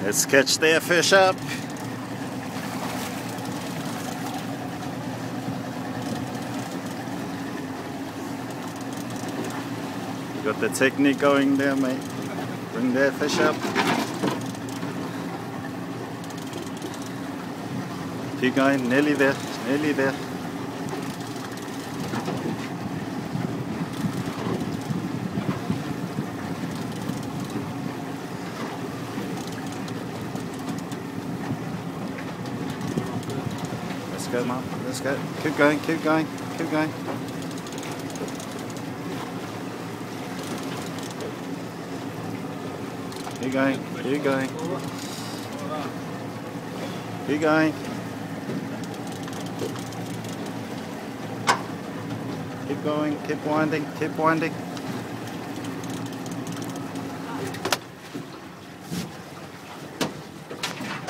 Let's catch their fish up. You got the technique going there, mate. Bring their fish up. Keep going, nearly there, nearly there. Let's go, Mum. Let's go. Keep going, keep going, keep going. Keep going, keep going. Keep going. Keep going, keep winding, keep winding.